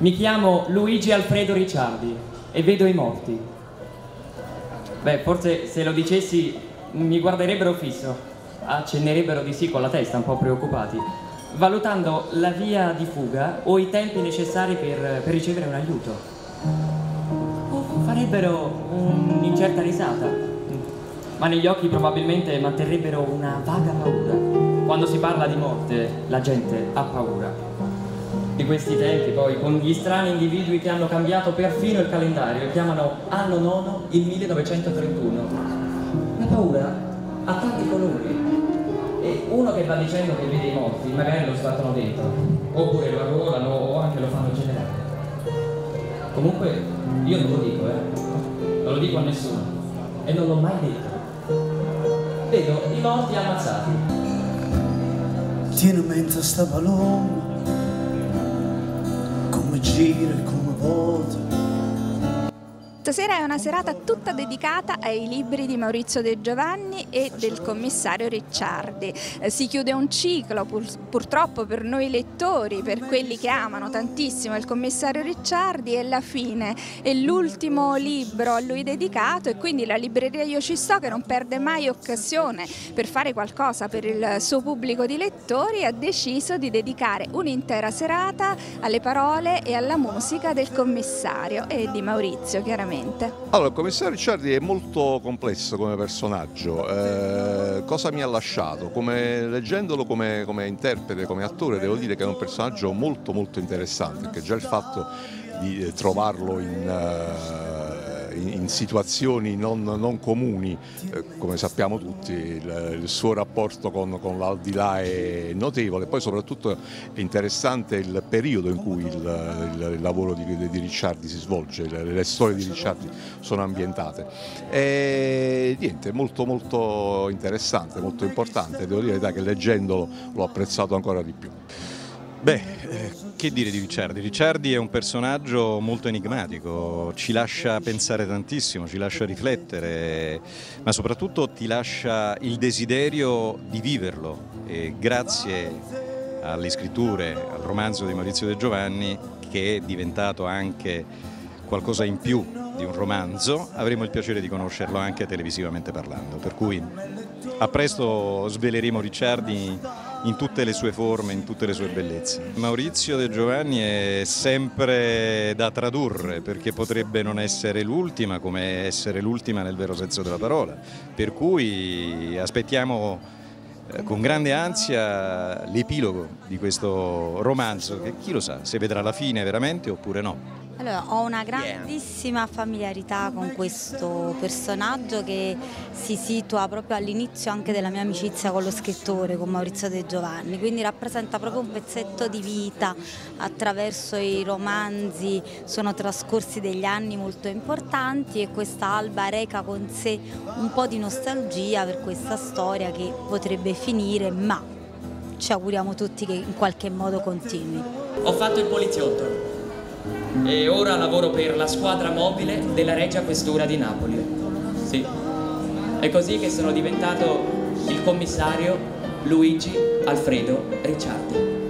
Mi chiamo Luigi Alfredo Ricciardi e vedo i morti. Beh, forse se lo dicessi mi guarderebbero fisso, accennerebbero di sì con la testa, un po' preoccupati, valutando la via di fuga o i tempi necessari per ricevere un aiuto. O farebbero un'incerta risata, ma negli occhi probabilmente manterrebbero una vaga paura. Quando si parla di morte, la gente ha paura. Di questi tempi, poi, con gli strani individui che hanno cambiato perfino il calendario, chiamano anno nono il 1931. La paura ha tanti colori e uno che va dicendo che vede i morti, magari lo sbattono dentro, oppure lo arruolano o anche lo fanno generare. Comunque, io non lo dico, non lo dico a nessuno e non l'ho mai detto. Vedo i morti ammazzati. Tieni in mente sta paloma, come gira e come volta. Stasera è una serata tutta dedicata ai libri di Maurizio De Giovanni e del commissario Ricciardi. Si chiude un ciclo, purtroppo per noi lettori, per quelli che amano tantissimo il commissario Ricciardi, e la fine è l'ultimo libro a lui dedicato, e quindi la libreria Io Ci Sto, che non perde mai occasione per fare qualcosa per il suo pubblico di lettori, ha deciso di dedicare un'intera serata alle parole e alla musica del commissario e di Maurizio, chiaramente. Allora, il commissario Ricciardi è molto complesso come personaggio. Cosa mi ha lasciato? Leggendolo come interprete, come attore, devo dire che è un personaggio molto molto interessante, perché già il fatto di trovarlo in situazioni non comuni, come sappiamo tutti, il suo rapporto con l'aldilà è notevole. Poi soprattutto è interessante il periodo in cui il lavoro di Ricciardi si svolge, le storie di Ricciardi sono ambientate. E niente, molto molto interessante, molto importante, devo dire che leggendolo l'ho apprezzato ancora di più. Beh, che dire di Ricciardi? Ricciardi è un personaggio molto enigmatico, ci lascia pensare tantissimo, ci lascia riflettere, ma soprattutto ti lascia il desiderio di viverlo, e grazie alle scritture, al romanzo di Maurizio De Giovanni, che è diventato anche qualcosa in più di un romanzo, avremo il piacere di conoscerlo anche televisivamente parlando, per cui a presto sveleremo Ricciardi in tutte le sue forme, in tutte le sue bellezze. Maurizio De Giovanni è sempre da tradurre, perché potrebbe non essere l'ultima, come essere l'ultima nel vero senso della parola, per cui aspettiamo con grande ansia l'epilogo di questo romanzo, che chi lo sa se vedrà la fine veramente oppure no. Allora, ho una grandissima familiarità con questo personaggio, che si situa proprio all'inizio anche della mia amicizia con lo scrittore, con Maurizio De Giovanni, quindi rappresenta proprio un pezzetto di vita. Attraverso i romanzi sono trascorsi degli anni molto importanti, e questa alba reca con sé un po' di nostalgia per questa storia che potrebbe finire, ma ci auguriamo tutti che in qualche modo continui. Ho fatto il poliziotto e ora lavoro per la squadra mobile della Regia Questura di Napoli. Sì, è così che sono diventato il commissario Luigi Alfredo Ricciardi.